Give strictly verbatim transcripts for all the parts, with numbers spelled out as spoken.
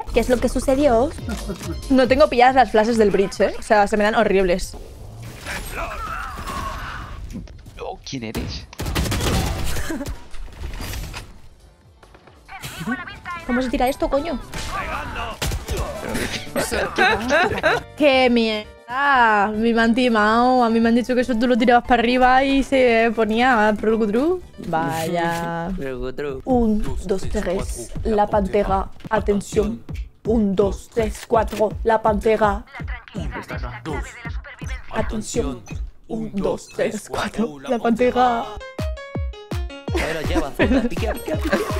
qué? ¿Qué es lo que sucedió? No tengo pilladas las flashes del bridge, ¿eh? O sea, se me dan horribles. Oh, ¿quién eres? ¿Cómo se tira esto, coño? Solo queda un jugador. ¡Qué mierda! Me han timado. A mí me han dicho que eso tú lo tirabas para arriba y se ponía Progudru. Vaya. Progudru. Un, dos, tres. La pantera. Atención. Un, dos, tres, cuatro. La pantera. Atención. Un, dos, tres, cuatro. La pantera. Ahí lo lleva, Zota. Piquea, piquea, piquea, piquea.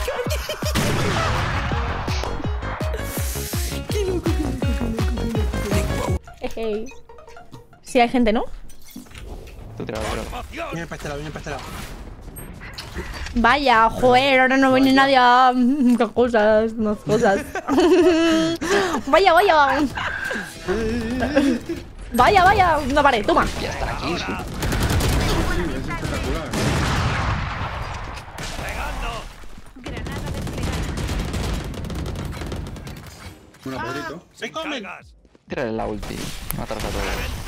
Hey. Sí, hay gente, ¿no? Tú tiras, bro. Viene para este lado, viene para este lado. Vaya, joder, ahora no viene nadie a... Qué cosas, más cosas. Vaya, vaya. Vaya, vaya. Una pared, toma. Ya están aquí, sí. Un apadrito. ¡Se comen! Tírale la ulti. Matarlos a todos.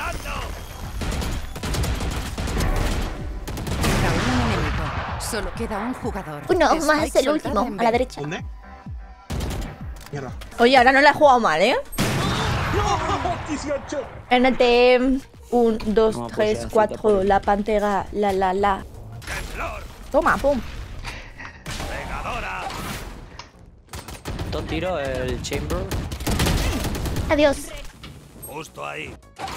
Queda un enemigo. Solo queda un jugador. Uno Spike más, el soltado último, en a la B. derecha. ¿Dónde? Mierda. Oye, ahora no la he jugado mal, ¿eh? dieciocho. N T. Un, dos, No, pues tres, ya, cuatro. sí, La pantera. La, la, la. Toma, pum. Dos tiros, el chamber. Adiós. Justo ahí.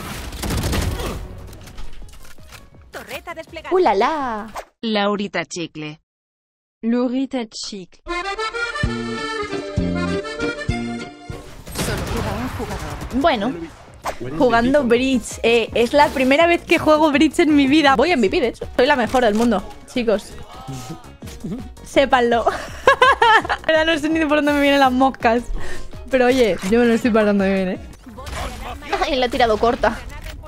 Torreta desplegada. ¡Uh, la, la! Laurita Chicle. Laurita Chicle. Solo queda un jugador. Bueno, jugando Bridge. Eh, es la primera vez que juego Bridge en mi vida. Voy a M V P, de hecho. Soy la mejor del mundo, chicos. Sépanlo. Ahora no sé ni por dónde me vienen las moscas. Pero oye, yo me lo estoy pasando bien, ¿eh? Ay, la he tirado corta.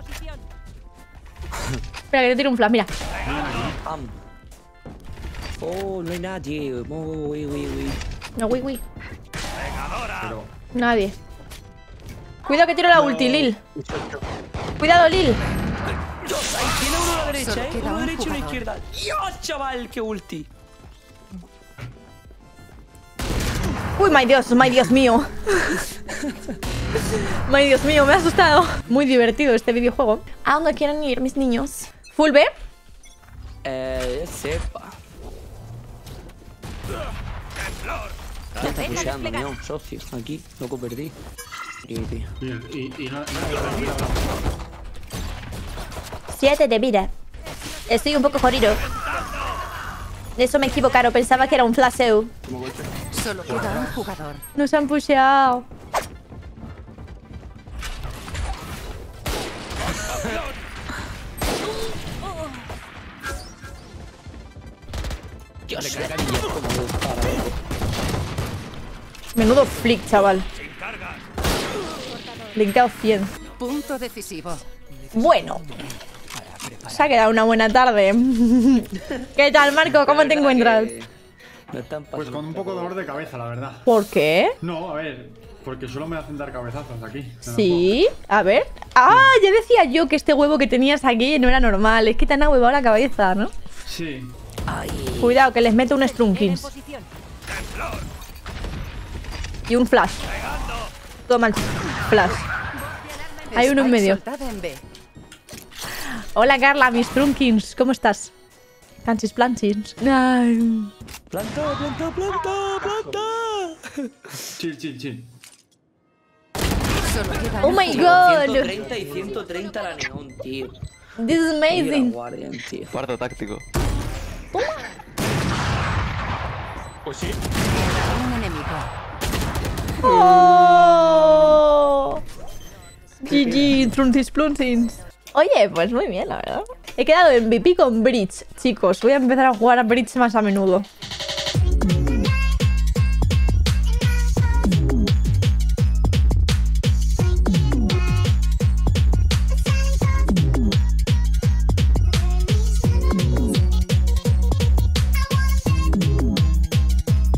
Espera, que te tiro un flash, mira. Pam. Oh, no hay nadie. Uy, uy, uy. No, uy, uy. Nadie. Cuidado que tiro la ulti, Lil. Cuidado, Lil. Tiene uno a la derecha, Solo eh. queda Uno a la un derecha y una jugador. izquierda. ¡Dios, chaval! ¡Qué ulti! Uy, my Dios, my Dios mío. My Dios mío, me ha asustado. Muy divertido este videojuego. ¿A dónde quieren ir mis niños? ¿Full B? Eh, sepa. Ya está pusheando, mío, socio. Aquí, loco perdí. Y, tío. Y, y, y no, no, Siete de vida. Estoy un poco jodido. De eso me equivocaron. Pensaba que era un flasheo. como golpe. Solo queda un jugador. Nos han pusheado. Dios, como dispara. Menudo flick, chaval. Flickado cien. Punto decisivo. Bueno. Se ha quedado una buena tarde. ¿Qué tal, Marco? ¿Cómo te encuentras? Me están pasando. Pues con un poco de dolor de cabeza, la verdad. ¿Por qué? No, a ver, porque solo me hacen dar cabezazos aquí. en el Sí, a ver. Ah, ya decía yo que este huevo que tenías aquí no era normal. Es que te han ahuevado la cabeza, ¿no? juego. Sí. Cuidado, que les meto un Strunkins. Y un flash. Toma el flash. Hay uno en Spike medio. soltada en B. Hola, Carla, mis Strunkins. ¿Cómo estás? Canchis planchins. Ay. Planta, planta, planta, planta. Chill, chill, chill. Solo queda Oh un my jugador. god. ciento treinta y ciento treinta la neón, tío. This is Mira, amazing. Guardian, tío. Cuarto táctico. Pues sí. Un enemigo. Oh. G G, Truntis Pluntins. Oye, pues muy bien, la verdad. He quedado en M V P con Bridge, chicos. Voy a empezar a jugar a Bridge más a menudo.